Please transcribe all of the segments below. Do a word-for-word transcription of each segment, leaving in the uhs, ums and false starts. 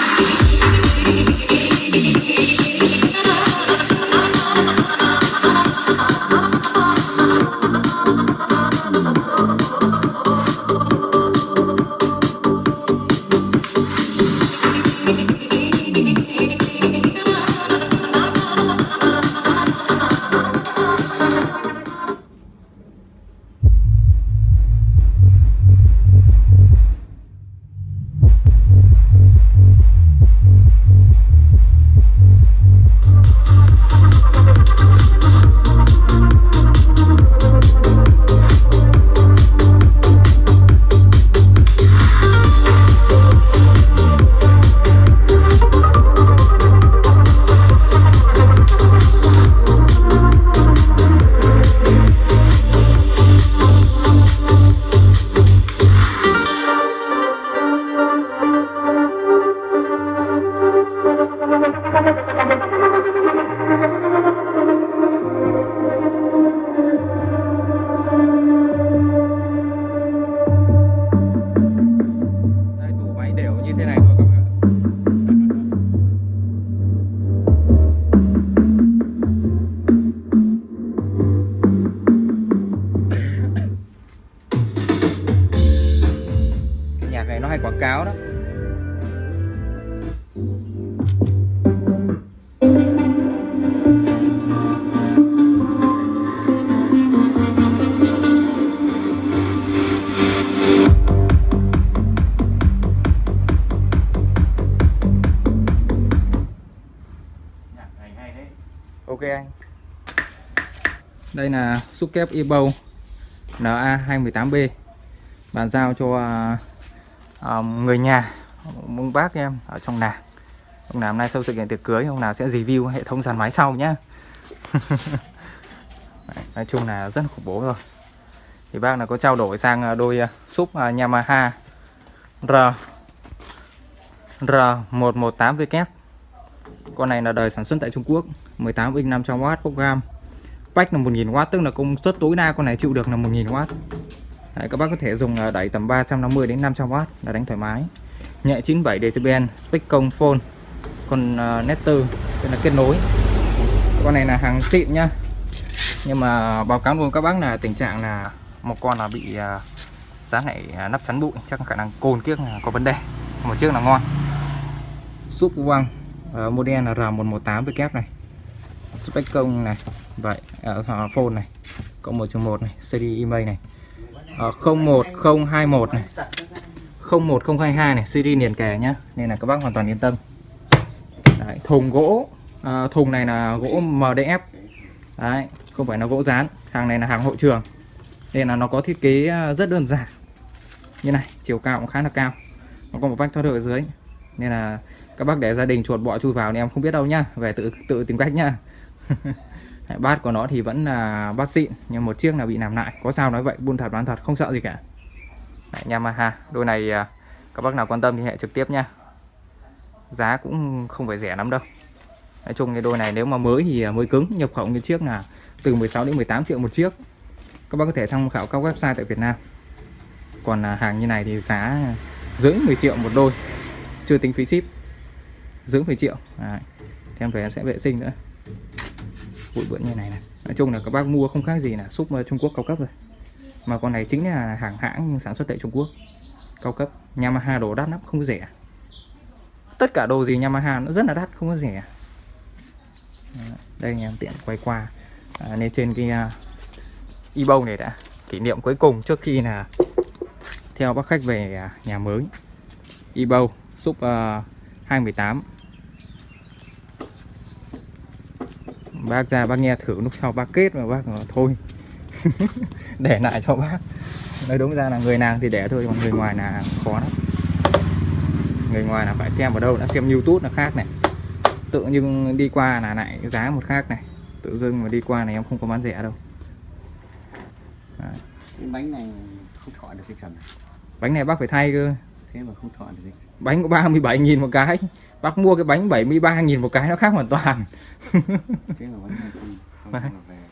quảng cáo đó. Ok anh. Đây là xúc kép Ebow N A hai một tám B, bàn giao cho uh, uh, người nhà ông bác em ở trong làng. Ông nào hôm nay sau sự kiện tiệc cưới, ông nào sẽ review hệ thống dàn máy sau nhá. Nói chung là rất khủng bố rồi. Thì bác là có trao đổi sang đôi uh, xúc uh, Yamaha R R một một tám W. Con này là đời sản xuất tại Trung Quốc, mười tám inch năm trăm oát program. Pack là một nghìn oát, tức là công suất tối đa con này chịu được là một nghìn oát. Đấy, các bác có thể dùng đẩy tầm ba trăm năm mươi đến năm trăm oát là đánh thoải mái. Nhẹ chín mươi bảy decibel, spec công phone. Con uh, Netter, tức là kết nối. Con này là hàng xịn nhá. Nhưng mà báo cáo luôn các bác là tình trạng là một con là bị uh, giá này uh, nắp chắn bụi, chắc khả năng côn kiếc là có vấn đề. Một chiếc là ngon. Súp quăng uh, model là R một một tám W này. Spec công này, vậy uh, phone này, cộng một chấm một này, xê đê email này, uh, không một không hai một này, không một không hai hai này, xê đê liền kề nhá, nên là các bác hoàn toàn yên tâm. Đấy, thùng gỗ, uh, thùng này là gỗ em đê ép, đấy, không phải là gỗ dán, hàng này là hàng hội trường, nên là nó có thiết kế rất đơn giản như này, chiều cao cũng khá là cao, nó có một vách thoát nước ở dưới, nên là các bác để gia đình chuột bọ chui vào thì em không biết đâu nhá, về tự tự tìm cách nhá. Bát của nó thì vẫn là bát xịn, nhưng một chiếc là bị làm lại, có sao nói vậy, buôn thật bán thật, không sợ gì cả. Đấy, Yamaha, đôi này các bác nào quan tâm thì hệ trực tiếp nha, giá cũng không phải rẻ lắm đâu. Nói chung cái đôi này nếu mà mới thì mới cứng, nhập khẩu như chiếc là từ mười sáu đến mười tám triệu một chiếc. Các bác có thể tham khảo các website tại Việt Nam. Còn hàng như này thì giá dưới mười triệu một đôi, chưa tính phí ship, dưới mười triệu. Đấy, thêm về em sẽ vệ sinh nữa. Bụi bụi như này này. Nói chung là các bác mua không khác gì là xúc Trung Quốc cao cấp rồi. Mà con này chính là hàng hãng sản xuất tại Trung Quốc, cao cấp. Yamaha đồ đắt lắm, không có rẻ. Tất cả đồ gì Yamaha nó rất là đắt, không có rẻ. Đây em tiện quay qua à, nên trên cái uh, Ebow này đã kỷ niệm cuối cùng trước khi là theo bác khách về uh, nhà mới. Ebow xúc uh, hai một tám. Bác ra bác nghe thử, lúc sau bác kết mà bác nói, thôi để lại cho bác. Nói đúng ra là người nàng thì để thôi, còn người ngoài là khó lắm. Người ngoài là phải xem ở đâu, đã xem YouTube là khác này, tự nhưng đi qua là lại giá một khác này, tự dưng mà đi qua này em không có bán rẻ đâu. Đấy. Cái bánh này không thọ được cái trần này. Bánh này bác phải thay cơ. Thế mà không thọ được cái... Bánh có ba mươi bảy nghìn một cái, bác mua cái bánh bảy mươi ba nghìn một cái, nó khác hoàn toàn. Thế mà bánh này không, không về.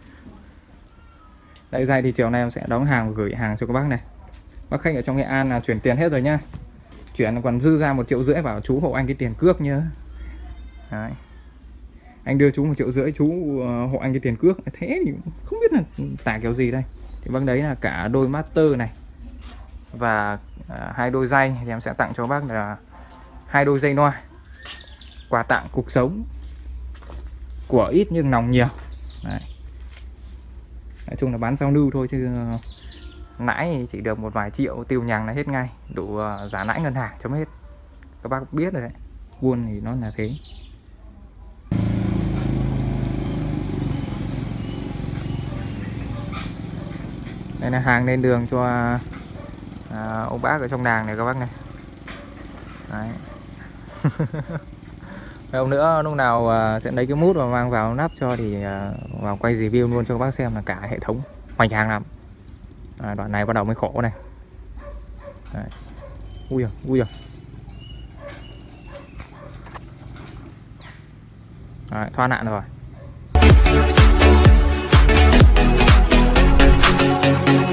Đây dây thì chiều nay em sẽ đóng hàng và gửi hàng cho các bác này. Bác khách ở trong Nghệ An là chuyển tiền hết rồi nhá. chuyển còn dư ra một triệu rưỡi, bảo chú hộ anh cái tiền cước nhớ. Đấy. Anh đưa chú một triệu rưỡi, chú hộ anh cái tiền cước. Thế thì không biết là tả kiểu gì đây. Thì bác đấy là cả đôi master này và à, hai đôi dây thì em sẽ tặng cho bác là hai đôi dây noa, quà tặng cuộc sống, của ít nhưng nòng nhiều. Đấy. Nói chung là bán giao lưu thôi chứ nãy chỉ được một vài triệu tiêu nhằng là hết ngay, đủ uh, giá lãi ngân hàng chấm hết. Các bác biết rồi đấy, buôn thì nó là thế. Đây là hàng lên đường cho à, ông bác ở trong làng này các bác này. Đấy. Hôm nữa lúc nào uh, sẽ lấy cái mút và mang vào nắp cho thì uh, vào quay review luôn cho các bác xem là cả hệ thống hoành tráng lắm. À, đoạn này bắt đầu mới khổ này. Đấy. Ui giời, ui giời. Đấy, thoát nạn rồi.